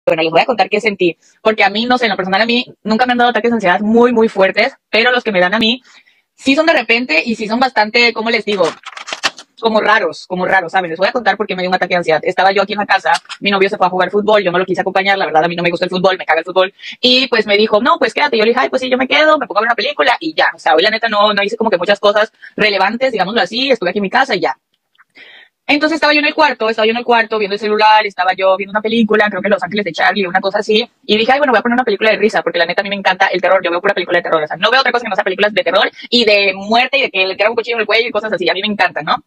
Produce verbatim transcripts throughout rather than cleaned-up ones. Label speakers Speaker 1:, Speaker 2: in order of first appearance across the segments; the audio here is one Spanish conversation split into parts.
Speaker 1: Bueno, les voy a contar qué sentí, porque a mí, no sé, en lo personal a mí nunca me han dado ataques de ansiedad muy, muy fuertes, pero los que me dan a mí sí son de repente y sí son bastante, ¿cómo les digo? Como raros, como raros, ¿saben? Les voy a contar por qué me dio un ataque de ansiedad. Estaba yo aquí en la casa, mi novio se fue a jugar fútbol, yo no lo quise acompañar, la verdad a mí no me gusta el fútbol, me caga el fútbol, y pues me dijo, no, pues quédate. Yo le dije, ay, pues sí, yo me quedo, me pongo a ver una película y ya. O sea, hoy la neta no, no hice como que muchas cosas relevantes, digámoslo así, estuve aquí en mi casa y ya. Entonces estaba yo en el cuarto, estaba yo en el cuarto viendo el celular, estaba yo viendo una película, creo que Los Ángeles de Charlie, una cosa así, y dije, ay, bueno, voy a poner una película de risa, porque la neta a mí me encanta el terror, yo veo pura película de terror, o sea, no veo otra cosa que no sea películas de terror y de muerte y de que le tiran un cuchillo en el cuello y cosas así, a mí me encantan, ¿no?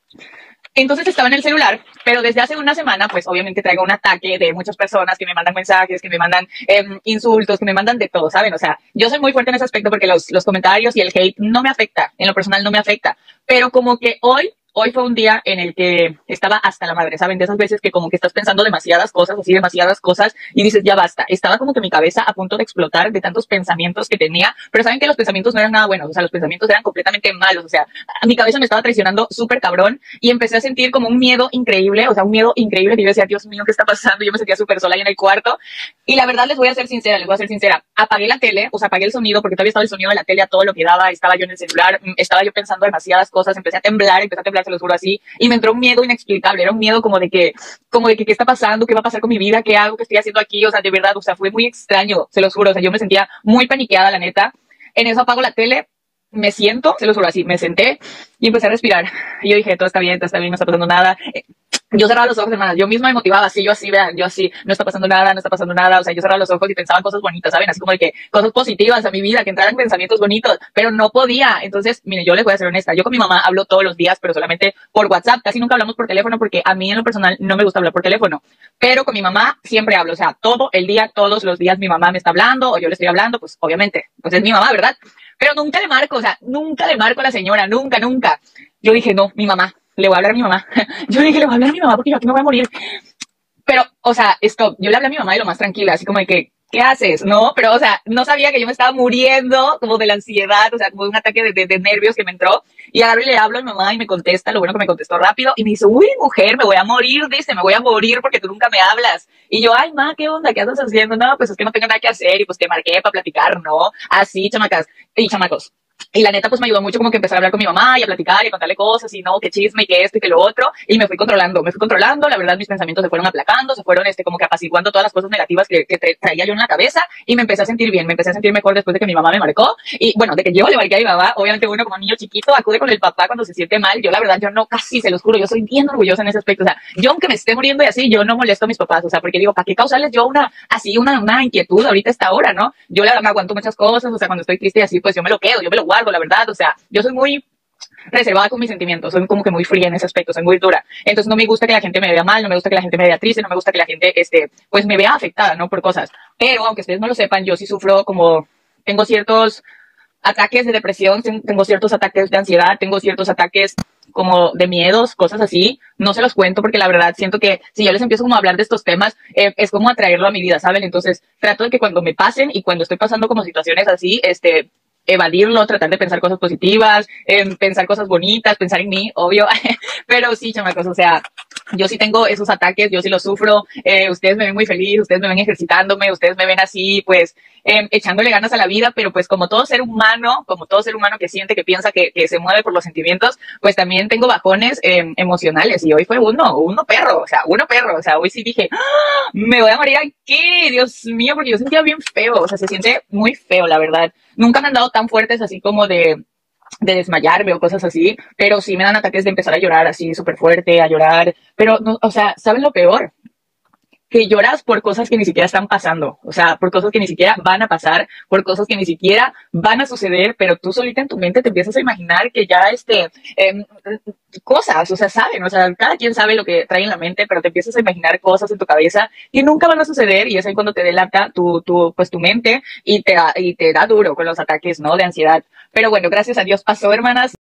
Speaker 1: Entonces estaba en el celular, pero desde hace una semana, pues obviamente traigo un ataque de muchas personas que me mandan mensajes, que me mandan eh, insultos, que me mandan de todo, ¿saben? O sea, yo soy muy fuerte en ese aspecto porque los, los comentarios y el hate no me afecta, en lo personal no me afecta, pero como que hoy, hoy fue un día en el que estaba hasta la madre, ¿saben? De esas veces que como que estás pensando demasiadas cosas, así demasiadas cosas, y dices, ya basta. Estaba como que mi cabeza a punto de explotar de tantos pensamientos que tenía, pero saben que los pensamientos no eran nada buenos, o sea, los pensamientos eran completamente malos, o sea, mi cabeza me estaba traicionando súper cabrón, y empecé a sentir como un miedo increíble, o sea, un miedo increíble que yo decía, Dios mío, ¿qué está pasando? Yo me sentía súper sola ahí en el cuarto, y la verdad les voy a ser sincera, les voy a ser sincera, apagué la tele, o sea, apagué el sonido, porque todavía estaba el sonido de la tele a todo lo que daba, estaba yo en el celular, estaba yo pensando demasiadas cosas, empecé a temblar, empecé a temblar, se los juro así, y me entró un miedo inexplicable, era un miedo como de que, como de que qué está pasando, qué va a pasar con mi vida, qué hago, qué estoy haciendo aquí, o sea, de verdad, o sea, fue muy extraño, se los juro, o sea, yo me sentía muy paniqueada, la neta. En eso apago la tele, me siento, se los juro así, me senté y empecé a respirar. Y yo dije, todo está bien, todo está bien, no está pasando nada. Yo cerraba los ojos, hermanas, yo misma me motivaba así, yo así, vean, yo así, no está pasando nada, no está pasando nada, o sea, yo cerraba los ojos y pensaba en cosas bonitas, ¿saben? Así como de que cosas positivas a mi vida, que entraran pensamientos bonitos, pero no podía. Entonces, mire, yo les voy a ser honesta, yo con mi mamá hablo todos los días, pero solamente por WhatsApp, casi nunca hablamos por teléfono porque a mí en lo personal no me gusta hablar por teléfono, pero con mi mamá siempre hablo, o sea, todo el día, todos los días mi mamá me está hablando o yo le estoy hablando, pues obviamente, pues es mi mamá, ¿verdad? Pero nunca le marco, o sea, nunca le marco a la señora, nunca, nunca. Yo dije, no, mi mamá, le voy a hablar a mi mamá. Yo dije, le voy a hablar a mi mamá porque yo aquí me voy a morir. Pero, o sea, esto, yo le hablé a mi mamá de lo más tranquila, así como de que, ¿qué haces? No, pero, o sea, no sabía que yo me estaba muriendo como de la ansiedad, o sea, como de un ataque de, de, de nervios que me entró. Y agarro y le hablo a mi mamá y me contesta, lo bueno que me contestó rápido, y me dice, uy, mujer, me voy a morir, dice, me voy a morir porque tú nunca me hablas. Y yo, ay, ma, ¿qué onda? ¿Qué andas haciendo? No, pues es que no tengo nada que hacer, y pues te marqué para platicar, ¿no? Así, chamacas, y chamacos. Y la neta, pues me ayudó mucho como que empezar a hablar con mi mamá y a platicar y a contarle cosas y no, qué chisme y qué esto y qué lo otro. Y me fui controlando, me fui controlando. La verdad, mis pensamientos se fueron aplacando, se fueron este, como que apaciguando todas las cosas negativas que, que traía yo en la cabeza y me empecé a sentir bien, me empecé a sentir mejor después de que mi mamá me marcó. Y bueno, de que yo le marqué a mi mamá, obviamente uno como niño chiquito acude con el papá cuando se siente mal. Yo la verdad, yo no, casi se los juro, yo soy bien orgullosa en ese aspecto. O sea, yo aunque me esté muriendo y así, yo no molesto a mis papás, o sea, porque digo, ¿para qué causarles yo una, así, una, una inquietud ahorita a esta hora, no? Yo la verdad me aguanto muchas cosas, o sea, cuando estoy triste y así, pues yo me lo quedo, yo me lo guardo, la verdad, o sea, yo soy muy reservada con mis sentimientos, soy como que muy fría en ese aspecto, soy muy dura. Entonces no me gusta que la gente me vea mal, no me gusta que la gente me vea triste, no me gusta que la gente, este, pues me vea afectada, ¿no? Por cosas. Pero, aunque ustedes no lo sepan, yo sí sufro como, tengo ciertos ataques de depresión, tengo ciertos ataques de ansiedad, tengo ciertos ataques como de miedos, cosas así. No se los cuento porque la verdad siento que si yo les empiezo como a hablar de estos temas, eh, es como atraerlo a mi vida, ¿saben? Entonces trato de que cuando me pasen y cuando estoy pasando como situaciones así, este, evadirlo, tratar de pensar cosas positivas, eh, pensar cosas bonitas, pensar en mí, obvio. Pero sí, chamacos, o sea, yo sí tengo esos ataques, yo sí los sufro. Eh, ustedes me ven muy feliz, ustedes me ven ejercitándome, ustedes me ven así, pues, eh, echándole ganas a la vida, pero pues como todo ser humano, como todo ser humano que siente, que piensa, que, que se mueve por los sentimientos, pues también tengo bajones eh, emocionales. Y hoy fue uno, uno perro, o sea, uno perro, o sea, hoy sí dije, ¡ah! Me voy a morir aquí, Dios mío, porque yo sentía bien feo, o sea, se siente muy feo, la verdad. Nunca me han dado tan fuertes así como de, de desmayarme o cosas así, pero sí me dan ataques de empezar a llorar así súper fuerte, a llorar, pero, no, o sea, ¿saben lo peor? Que lloras por cosas que ni siquiera están pasando, o sea, por cosas que ni siquiera van a pasar, por cosas que ni siquiera van a suceder, pero tú solita en tu mente te empiezas a imaginar que ya, este, eh, cosas, o sea, saben, o sea, cada quien sabe lo que trae en la mente, pero te empiezas a imaginar cosas en tu cabeza que nunca van a suceder y es ahí cuando te delata tu, tu, pues tu mente y te, y te da duro con los ataques, ¿no? De ansiedad. Pero bueno, gracias a Dios pasó, hermanas.